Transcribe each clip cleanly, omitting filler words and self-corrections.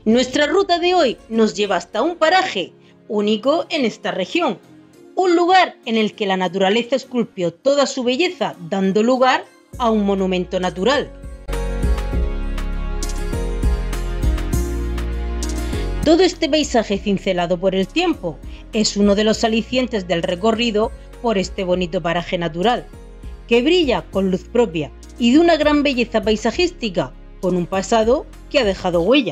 Nuestra ruta de hoy nos lleva hasta un paraje único en esta región, un lugar en el que la naturaleza esculpió toda su belleza, dando lugar a un monumento natural. Todo este paisaje cincelado por el tiempo es uno de los alicientes del recorrido por este bonito paraje natural, que brilla con luz propia y de una gran belleza paisajística, con un pasado que ha dejado huella.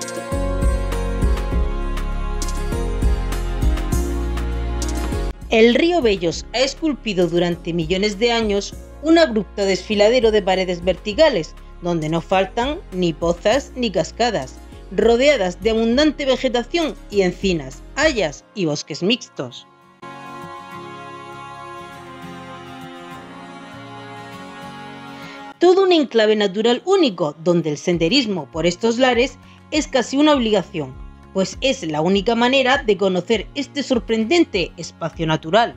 El río Bellos ha esculpido durante millones de años un abrupto desfiladero de paredes verticales, donde no faltan ni pozas ni cascadas, rodeadas de abundante vegetación y encinas, hayas y bosques mixtos. Todo un enclave natural único, donde el senderismo por estos lares es casi una obligación, pues es la única manera de conocer este sorprendente espacio natural.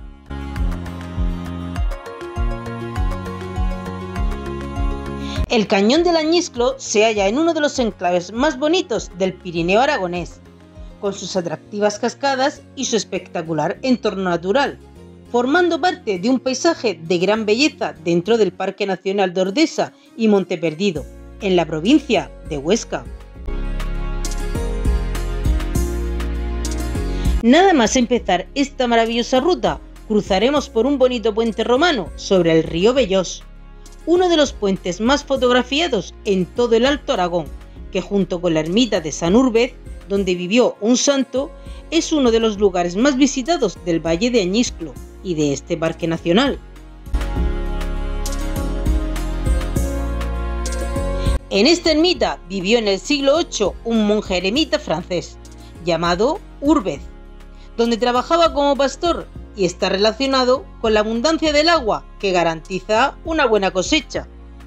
El Cañón del Añisclo se halla en uno de los enclaves más bonitos del Pirineo aragonés, con sus atractivas cascadas y su espectacular entorno natural, formando parte de un paisaje de gran belleza dentro del Parque Nacional de Ordesa y Monte Perdido, en la provincia de Huesca. Nada más empezar esta maravillosa ruta, cruzaremos por un bonito puente romano sobre el río Bellos, uno de los puentes más fotografiados en todo el Alto Aragón, que junto con la ermita de San Úrbez, donde vivió un santo, es uno de los lugares más visitados del Valle de Añisclo y de este parque nacional. En esta ermita vivió en el siglo VIII un monje eremita francés, llamado Úrbez, donde trabajaba como pastor y está relacionado con la abundancia del agua que garantiza una buena cosecha.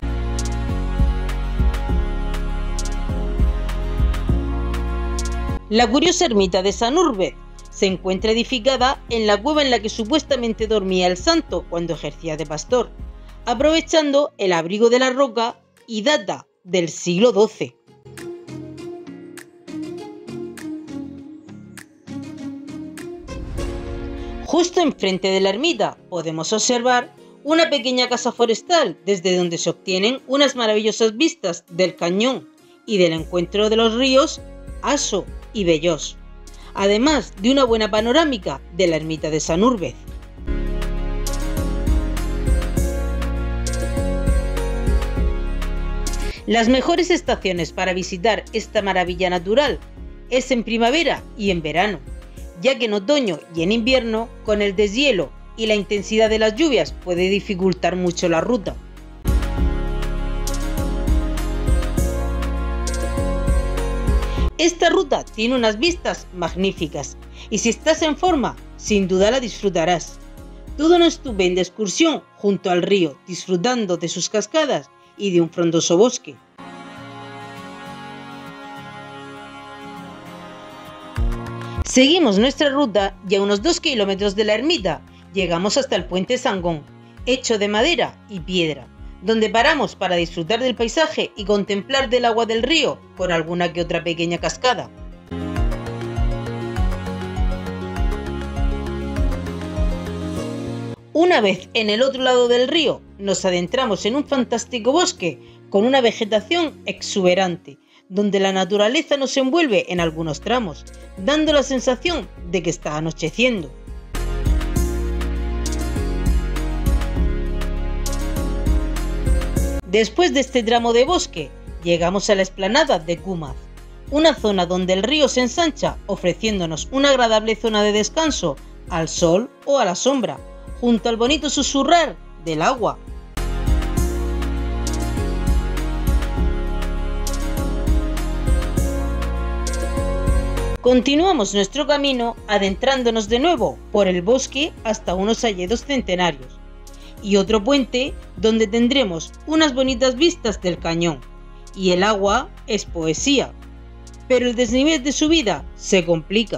La curiosa ermita de San Úrbez se encuentra edificada en la cueva en la que supuestamente dormía el santo cuando ejercía de pastor, aprovechando el abrigo de la roca, y data del siglo XII. Justo enfrente de la ermita podemos observar una pequeña casa forestal desde donde se obtienen unas maravillosas vistas del cañón y del encuentro de los ríos Aso y Bellos, además de una buena panorámica de la ermita de San Úrbez. Las mejores estaciones para visitar esta maravilla natural es en primavera y en verano, ya que en otoño y en invierno, con el deshielo y la intensidad de las lluvias, puede dificultar mucho la ruta. Esta ruta tiene unas vistas magníficas y si estás en forma, sin duda la disfrutarás. Toda una estupenda excursión junto al río, disfrutando de sus cascadas y de un frondoso bosque. Seguimos nuestra ruta y a unos 2 kilómetros de la ermita llegamos hasta el puente Sangón, hecho de madera y piedra, donde paramos para disfrutar del paisaje y contemplar del agua del río con alguna que otra pequeña cascada. Una vez en el otro lado del río, nos adentramos en un fantástico bosque con una vegetación exuberante, donde la naturaleza nos envuelve en algunos tramos, dando la sensación de que está anocheciendo. Después de este tramo de bosque, llegamos a la explanada de Cúmaz, una zona donde el río se ensancha, ofreciéndonos una agradable zona de descanso al sol o a la sombra, junto al bonito susurrar del agua. Continuamos nuestro camino adentrándonos de nuevo por el bosque hasta unos hayedos centenarios y otro puente donde tendremos unas bonitas vistas del cañón, y el agua es poesía, pero el desnivel de subida se complica.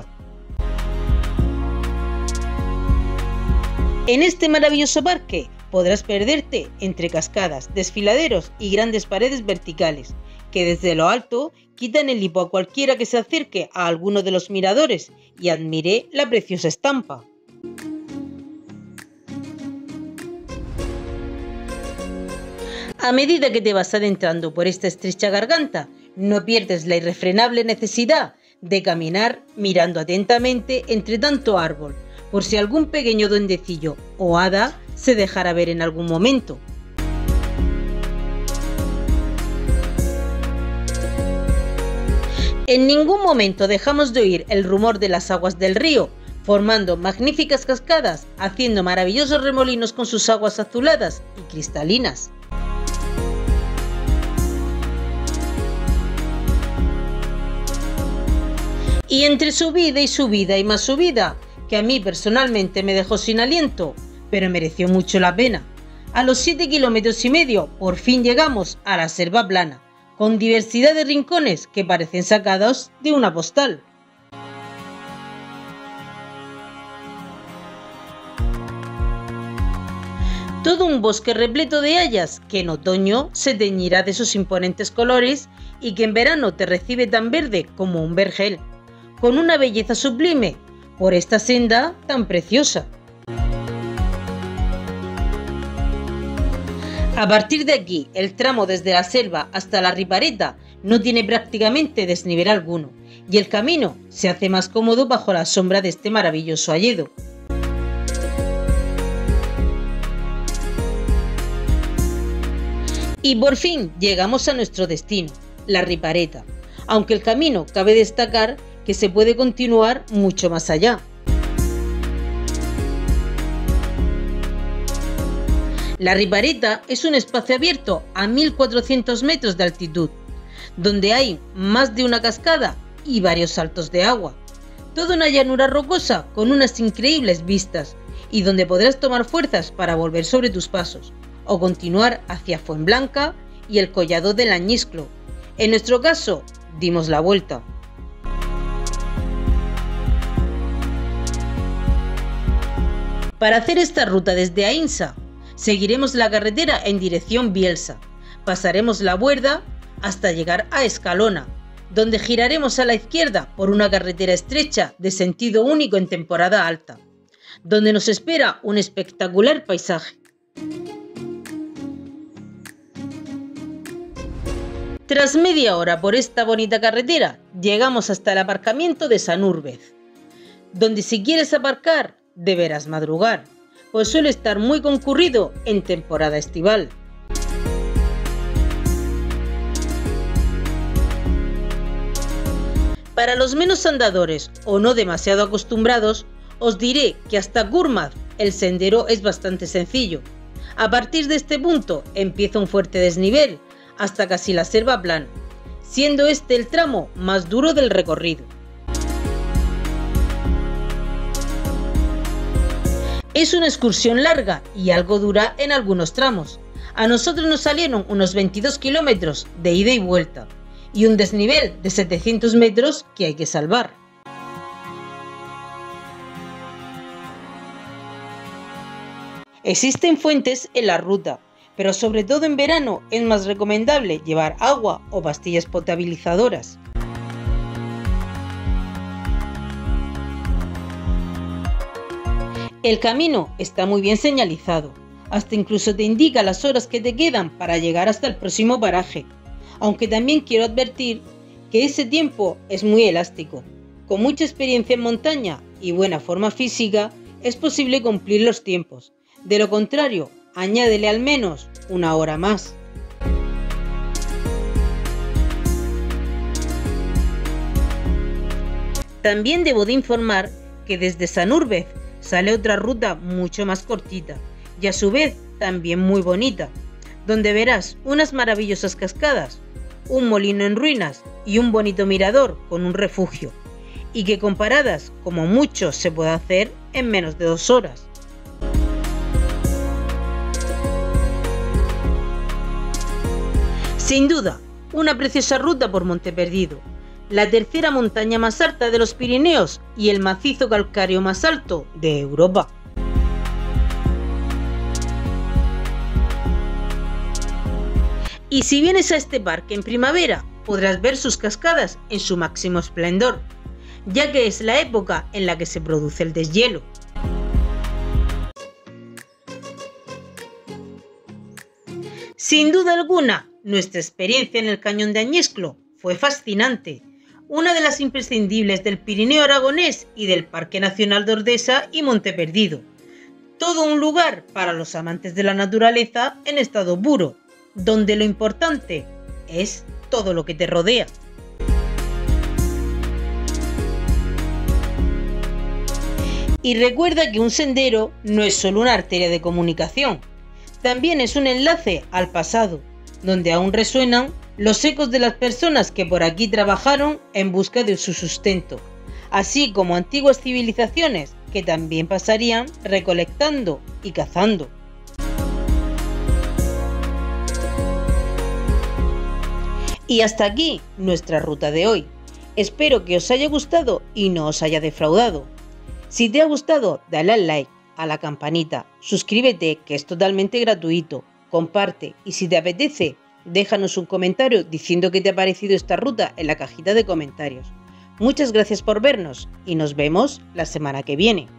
En este maravilloso parque podrás perderte entre cascadas, desfiladeros y grandes paredes verticales, que desde lo alto quitan el hipo a cualquiera que se acerque a alguno de los miradores y admire la preciosa estampa. A medida que te vas adentrando por esta estrecha garganta, no pierdes la irrefrenable necesidad de caminar mirando atentamente entre tanto árbol, por si algún pequeño duendecillo o hada se dejara ver en algún momento. En ningún momento dejamos de oír el rumor de las aguas del río, formando magníficas cascadas, haciendo maravillosos remolinos con sus aguas azuladas y cristalinas. Y entre subida y más subida, que a mí personalmente me dejó sin aliento, pero mereció mucho la pena. A los 7,5 kilómetros, por fin llegamos a la selva plana, con diversidad de rincones que parecen sacados de una postal. Todo un bosque repleto de hayas que en otoño se teñirá de sus imponentes colores y que en verano te recibe tan verde como un vergel, con una belleza sublime por esta senda tan preciosa. A partir de aquí, el tramo desde la selva hasta la Ripareta no tiene prácticamente desnivel alguno y el camino se hace más cómodo bajo la sombra de este maravilloso hayedo. Y por fin llegamos a nuestro destino, la Ripareta, aunque el camino cabe destacar que se puede continuar mucho más allá. La Ripareta es un espacio abierto a 1400 metros de altitud, donde hay más de una cascada y varios saltos de agua. Toda una llanura rocosa con unas increíbles vistas y donde podrás tomar fuerzas para volver sobre tus pasos o continuar hacia Fuenblanca y el Collado del Añisclo. En nuestro caso, dimos la vuelta. Para hacer esta ruta desde Aínsa, seguiremos la carretera en dirección Bielsa, pasaremos la Buerda hasta llegar a Escalona, donde giraremos a la izquierda por una carretera estrecha de sentido único en temporada alta, donde nos espera un espectacular paisaje. Tras media hora por esta bonita carretera, llegamos hasta el aparcamiento de Sanúrbez, donde si quieres aparcar, deberás madrugar, pues suele estar muy concurrido en temporada estival. Para los menos andadores o no demasiado acostumbrados, os diré que hasta Curmaz el sendero es bastante sencillo. A partir de este punto empieza un fuerte desnivel hasta casi la selva plana, siendo este el tramo más duro del recorrido. Es una excursión larga y algo dura en algunos tramos. A nosotros nos salieron unos 22 kilómetros de ida y vuelta y un desnivel de 700 metros que hay que salvar. Existen fuentes en la ruta, pero sobre todo en verano es más recomendable llevar agua o pastillas potabilizadoras. El camino está muy bien señalizado, hasta incluso te indica las horas que te quedan para llegar hasta el próximo paraje, aunque también quiero advertir que ese tiempo es muy elástico. Con mucha experiencia en montaña y buena forma física es posible cumplir los tiempos, de lo contrario, añádele al menos una hora más. También debo de informar que desde Sanúrbez sale otra ruta mucho más cortita y a su vez también muy bonita, donde verás unas maravillosas cascadas, un molino en ruinas y un bonito mirador con un refugio, y que comparadas como mucho se puede hacer en menos de 2 horas. Sin duda, una preciosa ruta por Monte Perdido, la tercera montaña más alta de los Pirineos y el macizo calcáreo más alto de Europa. Y si vienes a este parque en primavera, podrás ver sus cascadas en su máximo esplendor, ya que es la época en la que se produce el deshielo. Sin duda alguna, nuestra experiencia en el Cañón de Añisclo fue fascinante, una de las imprescindibles del Pirineo aragonés y del Parque Nacional de Ordesa y Monte Perdido. Todo un lugar para los amantes de la naturaleza en estado puro, donde lo importante es todo lo que te rodea. Y recuerda que un sendero no es solo una arteria de comunicación, también es un enlace al pasado, donde aún resuenan los ecos de las personas que por aquí trabajaron en busca de su sustento, así como antiguas civilizaciones que también pasarían recolectando y cazando. Y hasta aquí nuestra ruta de hoy. Espero que os haya gustado y no os haya defraudado. Si te ha gustado, dale al like, a la campanita, suscríbete que es totalmente gratuito, comparte y si te apetece, déjanos un comentario diciendo qué te ha parecido esta ruta en la cajita de comentarios. Muchas gracias por vernos y nos vemos la semana que viene.